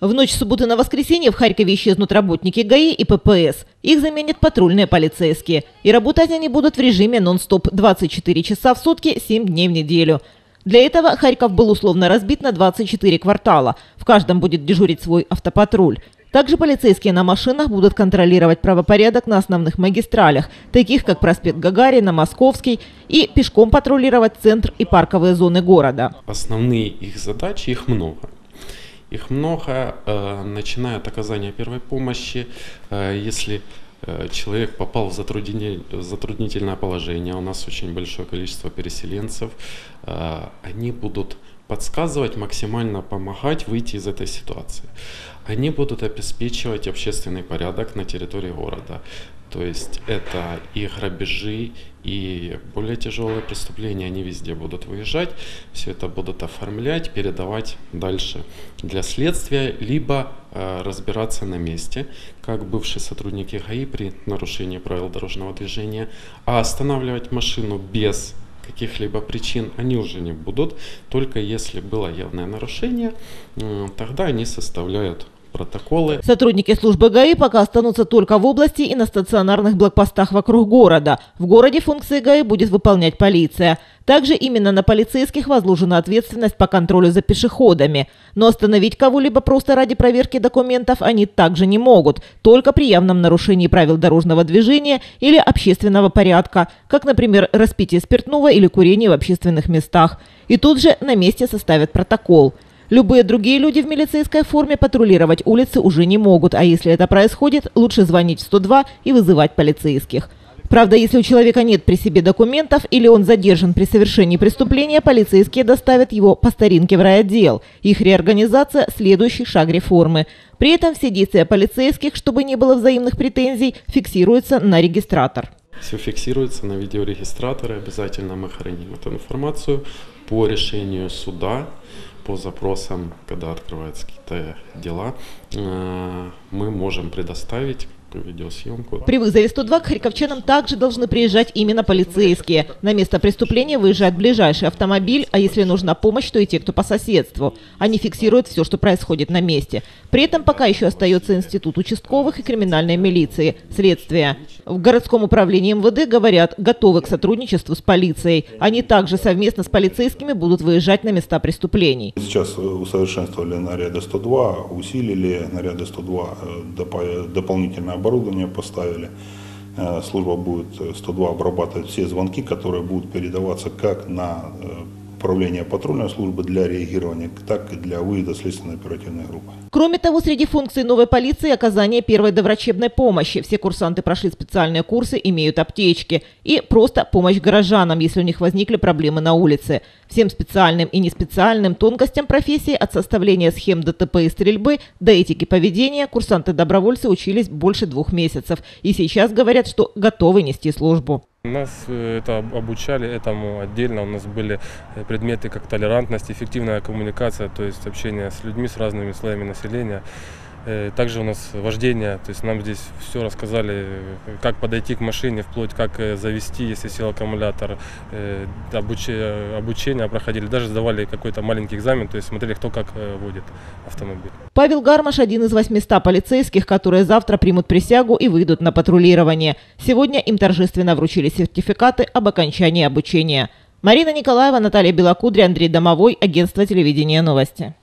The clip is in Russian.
В ночь с субботы на воскресенье в Харькове исчезнут работники ГАИ и ППС. Их заменят патрульные полицейские. И работать они будут в режиме нон-стоп 24 часа в сутки, 7 дней в неделю. Для этого Харьков был условно разбит на 24 квартала. В каждом будет дежурить свой автопатруль. Также полицейские на машинах будут контролировать правопорядок на основных магистралях, таких как проспект Гагарина, Московский, и пешком патрулировать центр и парковые зоны города. Основные их задачи, их много. Их много, начиная от оказания первой помощи, если человек попал в затруднительное положение, у нас очень большое количество переселенцев, они будут подсказывать, максимально помогать выйти из этой ситуации. Они будут обеспечивать общественный порядок на территории города. То есть это и грабежи, и более тяжелые преступления, они везде будут выезжать. Все это будут оформлять, передавать дальше для следствия, либо разбираться на месте, как бывшие сотрудники ГАИ при нарушении правил дорожного движения. А останавливать машину без каких-либо причин они уже не будут, только если было явное нарушение, тогда они составляют протоколы. Сотрудники службы ГАИ пока останутся только в области и на стационарных блокпостах вокруг города. В городе функции ГАИ будет выполнять полиция. Также именно на полицейских возложена ответственность по контролю за пешеходами. Но остановить кого-либо просто ради проверки документов они также не могут, только при явном нарушении правил дорожного движения или общественного порядка, как, например, распитие спиртного или курение в общественных местах. И тут же на месте составят протокол. Любые другие люди в милицейской форме патрулировать улицы уже не могут, а если это происходит, лучше звонить в 102 и вызывать полицейских. Правда, если у человека нет при себе документов или он задержан при совершении преступления, полицейские доставят его по старинке в райотдел. Их реорганизация – следующий шаг реформы. При этом все действия полицейских, чтобы не было взаимных претензий, фиксируются на регистратор. Все фиксируется на видеорегистраторе. Обязательно мы храним эту информацию по решению суда. По запросам, когда открываются какие-то дела, мы можем предоставить видеосъемку. При вызове 102 к харьковчанам также должны приезжать именно полицейские. На место преступления выезжает ближайший автомобиль, а если нужна помощь, то и те, кто по соседству. Они фиксируют все, что происходит на месте. При этом пока еще остается институт участковых и криминальной милиции, следствие. В городском управлении МВД говорят, готовы к сотрудничеству с полицией. Они также совместно с полицейскими будут выезжать на места преступлений. Сейчас усовершенствовали наряды 102, усилили наряды 102, дополнительное оборудование поставили. Служба будет 102 обрабатывать все звонки, которые будут передаваться как на управление патрульной службы для реагирования, так и для выезда следственной оперативной группы. Кроме того, среди функций новой полиции оказание первой доврачебной помощи. Все курсанты прошли специальные курсы, имеют аптечки. И просто помощь горожанам, если у них возникли проблемы на улице. Всем специальным и неспециальным тонкостям профессии от составления схем ДТП и стрельбы до этики поведения курсанты-добровольцы учились больше 2 месяцев. И сейчас говорят, что готовы нести службу. Нас это обучали этому отдельно. У нас были предметы как толерантность, эффективная коммуникация, то есть общение с людьми, с разными слоями населения. Также у нас вождение, то есть нам здесь все рассказали, как подойти к машине, вплоть как завести, если сел аккумулятор. Обучение проходили, даже сдавали какой-то маленький экзамен, то есть смотрели, кто как водит автомобиль. Павел Гармаш – один из 800 полицейских, которые завтра примут присягу и выйдут на патрулирование. Сегодня им торжественно вручили сертификаты об окончании обучения. Марина Николаева, Наталья Белокудря, Андрей Домовой, агентство телевидения «Новости».